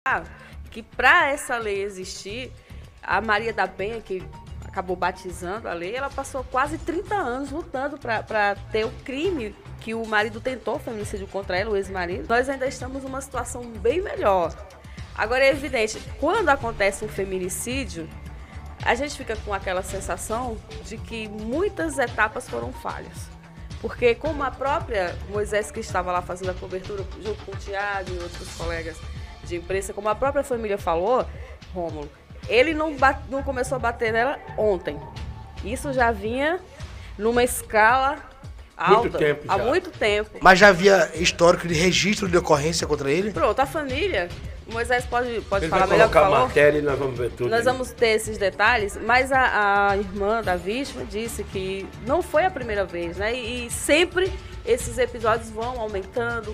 que para essa lei existir, a Maria da Penha, que acabou batizando a lei, ela passou quase 30 anos lutando para ter o crime que o marido tentou, feminicídio contra ela, o ex-marido. Nós ainda estamos numa situação bem melhor. Agora é evidente, quando acontece um feminicídio, a gente fica com aquela sensação de que muitas etapas foram falhas. Porque como a própria Moisés, que estava lá fazendo a cobertura, junto com o Tiago e outros colegas de imprensa, como a própria família falou, Rômulo, ele não começou a bater nela ontem. Isso já vinha numa escala alta, há muito tempo. Mas já havia histórico de registro de ocorrência contra ele? Pronto, a família, Moisés pode falar melhor que falou. Matéria e nós vamos ver tudo. Nós vamos ter esses detalhes, mas a irmã da vítima disse que não foi a primeira vez, né? E sempre esses episódios vão aumentando,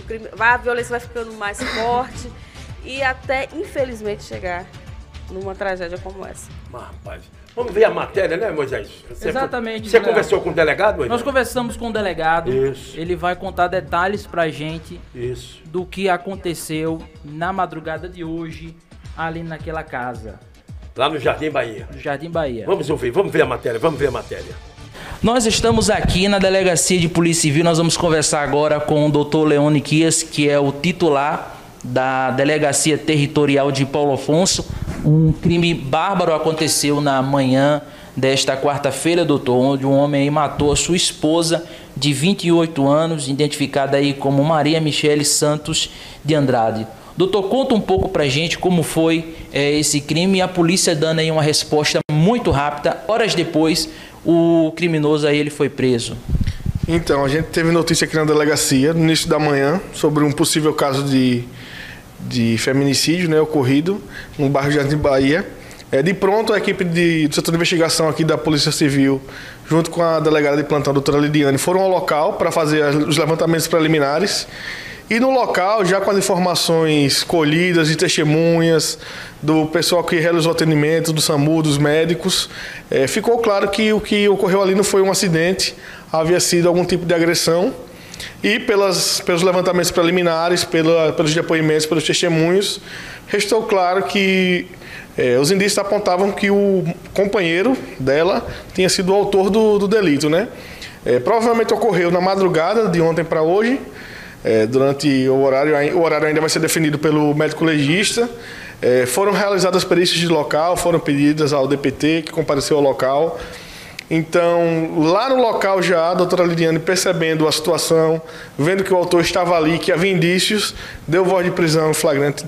a violência vai ficando mais forte e até, infelizmente, chegar numa tragédia como essa. Mas, rapaz, vamos ver a matéria, né, Moisés? Exatamente. Você conversou com o delegado, Moisés? Nós conversamos com o delegado. Isso. Ele vai contar detalhes pra gente Isso. do que aconteceu na madrugada de hoje, ali naquela casa. Lá no Jardim Bahia. No Jardim Bahia. Vamos ouvir, vamos ver a matéria, vamos ver a matéria. Nós estamos aqui na Delegacia de Polícia Civil. Nós vamos conversar agora com o Dr. Leone Kias, que é o titular da Delegacia Territorial de Paulo Afonso. Um crime bárbaro aconteceu na manhã desta quarta-feira, doutor, onde um homem aí matou a sua esposa de 28 anos, identificada aí como Maria Michele Santos de Andrade. Doutor, conta um pouco pra gente como foi esse crime e a polícia dando aí uma resposta muito rápida. Horas depois, o criminoso aí ele foi preso. Então, a gente teve notícia aqui na delegacia, no início da manhã, sobre um possível caso de feminicídio, né, ocorrido no bairro Jardim Bahia. De pronto, a equipe do setor de investigação aqui da Polícia Civil, junto com a delegada de plantão, a doutora Lidiane, foram ao local para fazer os levantamentos preliminares. E no local, já com as informações colhidas de testemunhas, do pessoal que realizou o atendimento, do SAMU, dos médicos, ficou claro que o que ocorreu ali não foi um acidente, havia sido algum tipo de agressão. E pelos levantamentos preliminares, pelos depoimentos, pelos testemunhos, restou claro que os indícios apontavam que o companheiro dela tinha sido o autor do delito, né? Provavelmente ocorreu na madrugada de ontem para hoje, durante o horário ainda vai ser definido pelo médico legista. Foram realizadas perícias de local, foram pedidas ao DPT que compareceu ao local. Então, lá no local já, a doutora Lidiane, percebendo a situação, vendo que o autor estava ali, que havia indícios, deu voz de prisão flagrante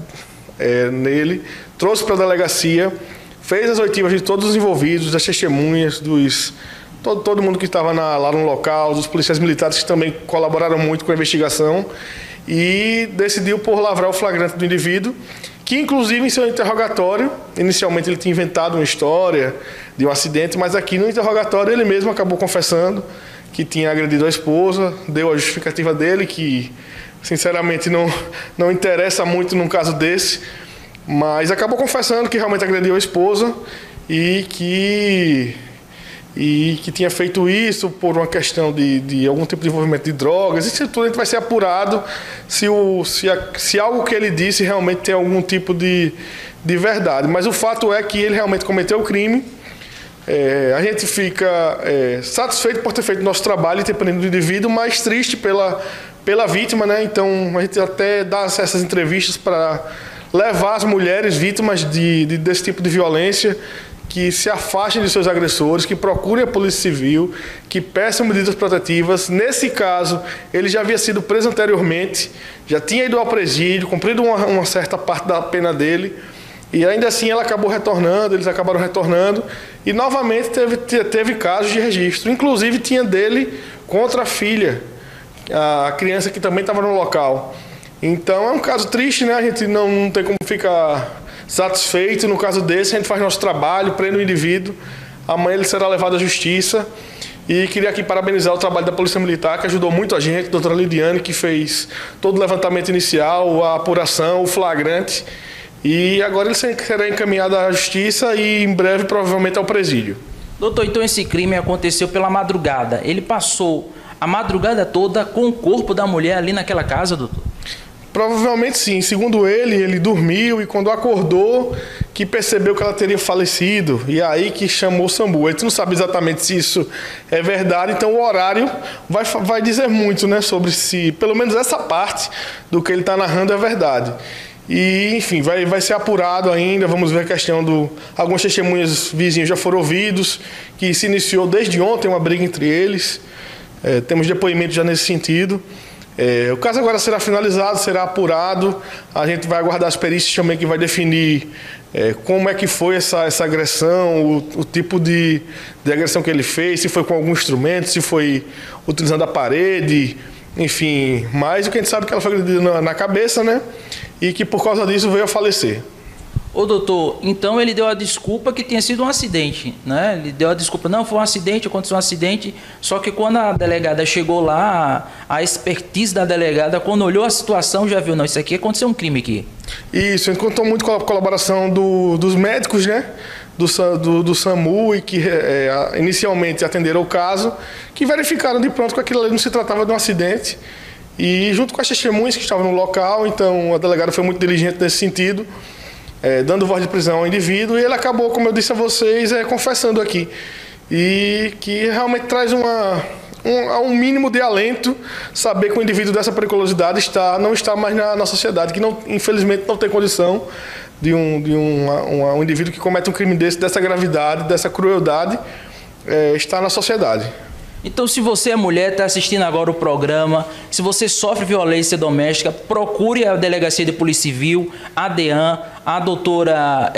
nele, trouxe para a delegacia, fez as oitivas de todos os envolvidos, das testemunhas, todo mundo que estava lá no local, dos policiais militares que também colaboraram muito com a investigação, e decidiu por lavrar o flagrante do indivíduo, que inclusive em seu interrogatório, inicialmente ele tinha inventado uma história de um acidente, mas aqui no interrogatório ele mesmo acabou confessando que tinha agredido a esposa, deu a justificativa dele, que sinceramente não interessa muito num caso desse, mas acabou confessando que realmente agrediu a esposa e que tinha feito isso por uma questão de algum tipo de envolvimento de drogas. Isso tudo a gente vai ser apurado se algo que ele disse realmente tem algum tipo de verdade. Mas o fato é que ele realmente cometeu o crime. A gente fica satisfeito por ter feito nosso trabalho e ter prendido o indivíduo, mas triste pela vítima, né? Então a gente até dá essas entrevistas para levar as mulheres vítimas desse tipo de violência que se afastem de seus agressores, que procurem a Polícia Civil, que peçam medidas protetivas. Nesse caso, ele já havia sido preso anteriormente, já tinha ido ao presídio, cumprido uma certa parte da pena dele, e ainda assim eles acabaram retornando, e novamente teve casos de registro. Inclusive tinha dele contra a filha, a criança que também estava no local. Então é um caso triste, né? A gente não tem como ficar satisfeito. No caso desse, a gente faz nosso trabalho, prende o indivíduo, amanhã ele será levado à justiça. E queria aqui parabenizar o trabalho da Polícia Militar, que ajudou muito a gente, a doutora Lidiane, que fez todo o levantamento inicial, a apuração, o flagrante. E agora ele será encaminhado à justiça e em breve provavelmente ao presídio. Doutor, então esse crime aconteceu pela madrugada. Ele passou a madrugada toda com o corpo da mulher ali naquela casa, doutor? Provavelmente sim. Segundo ele dormiu e quando acordou, que percebeu que ela teria falecido. E aí que chamou o SAMU. A gente não sabe exatamente se isso é verdade, então o horário vai dizer muito, né, sobre se, pelo menos essa parte do que ele está narrando é verdade. E, enfim, vai ser apurado ainda. Vamos ver a questão do... Algumas testemunhas vizinhas já foram ouvidos, que se iniciou desde ontem uma briga entre eles. Temos depoimentos já nesse sentido. O caso agora será finalizado, será apurado. A gente vai aguardar as perícias também que vai definir como é que foi essa agressão, o tipo de agressão que ele fez, se foi com algum instrumento, se foi utilizando a parede, enfim. Mas o que a gente sabe é que ela foi agredida na cabeça, né? E que por causa disso veio a falecer. Ô doutor, então ele deu a desculpa que tinha sido um acidente, né? Ele deu a desculpa, não, foi um acidente, aconteceu um acidente, só que quando a delegada chegou lá, a expertise da delegada, quando olhou a situação, já viu, não, isso aqui aconteceu um crime aqui. Isso, a gente contou muito com a colaboração dos médicos, né? Do SAMU e que inicialmente atenderam o caso, que verificaram de pronto que aquilo ali não se tratava de um acidente. E junto com as testemunhas que estavam no local, então a delegada foi muito diligente nesse sentido, dando voz de prisão ao indivíduo, e ele acabou, como eu disse a vocês, confessando aqui. E que realmente traz um mínimo de alento saber que o indivíduo dessa periculosidade não está mais na sociedade, que não, infelizmente não tem condição de um indivíduo que comete um crime dessa gravidade, dessa crueldade, estar na sociedade. Então, se você é mulher, está assistindo agora o programa, se você sofre violência doméstica, procure a Delegacia de Polícia Civil, a DEAN, a doutora...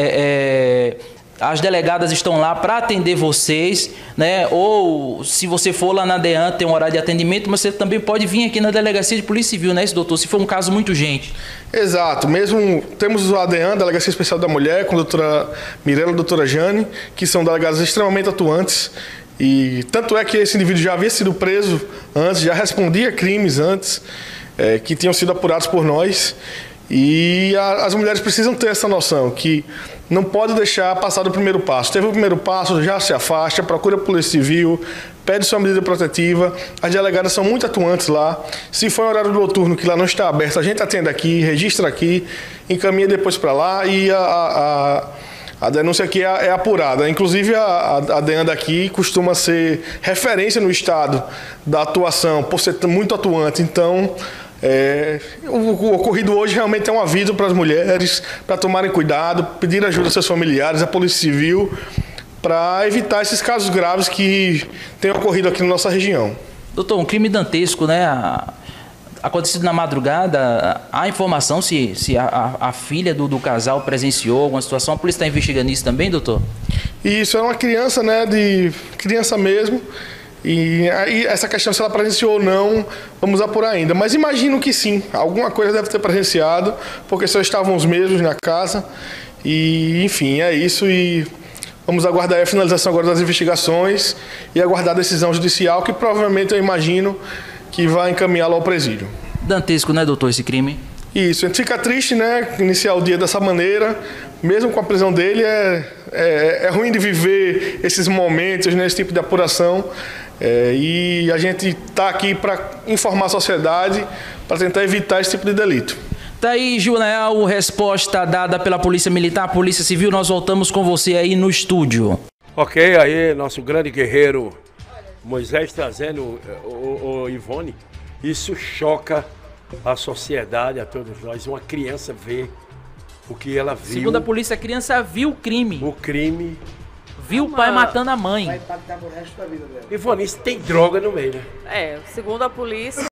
as delegadas estão lá para atender vocês, né? Ou se você for lá na DEAN, tem um horário de atendimento, mas você também pode vir aqui na Delegacia de Polícia Civil, né, doutor? Se for um caso muito urgente. Exato. Mesmo temos a DEAN, Delegacia Especial da Mulher, com a doutora Mirella e a doutora Jane, que são delegadas extremamente atuantes. E tanto é que esse indivíduo já havia sido preso antes, já respondia crimes antes, que tinham sido apurados por nós. E as mulheres precisam ter essa noção, que não pode deixar passar do primeiro passo. Teve o primeiro passo, já se afasta, procura a Polícia Civil, pede sua medida protetiva. As delegadas são muito atuantes lá. Se for horário noturno que lá não está aberto, a gente atende aqui, registra aqui, encaminha depois para lá e a denúncia aqui é apurada. Inclusive, a DEAN daqui costuma ser referência no estado da atuação, por ser muito atuante. Então, o ocorrido hoje realmente é um aviso para as mulheres, para tomarem cuidado, pedir ajuda aos seus familiares, à Polícia Civil, para evitar esses casos graves que têm ocorrido aqui na nossa região. Doutor, um crime dantesco, né? Acontecido na madrugada, há informação se a filha do casal presenciou alguma situação? A polícia está investigando isso também, doutor? Isso, é uma criança, né, de criança mesmo, e aí essa questão se ela presenciou ou não, vamos apurar ainda. Mas imagino que sim, alguma coisa deve ter presenciado, porque só estavam os mesmos na casa, e enfim, é isso, e vamos aguardar a finalização agora das investigações e aguardar a decisão judicial, que provavelmente eu imagino que vai encaminhá-lo ao presídio. Dantesco, né, doutor, esse crime? Isso, a gente fica triste, né, iniciar o dia dessa maneira, mesmo com a prisão dele, é ruim de viver esses momentos, né, esse tipo de apuração, e a gente está aqui para informar a sociedade, para tentar evitar esse tipo de delito. Tá aí, Junael, resposta dada pela Polícia Militar, Polícia Civil, nós voltamos com você aí no estúdio. Ok, aí, nosso grande guerreiro Moisés trazendo o Ivone, isso choca a sociedade, a todos nós. Uma criança vê o que ela viu. Segundo a polícia, a criança viu o crime. O crime. Viu o pai matando a mãe. Vai impactar pro resto da vida dela. Ivone, isso tem droga no meio, né? Segundo a polícia,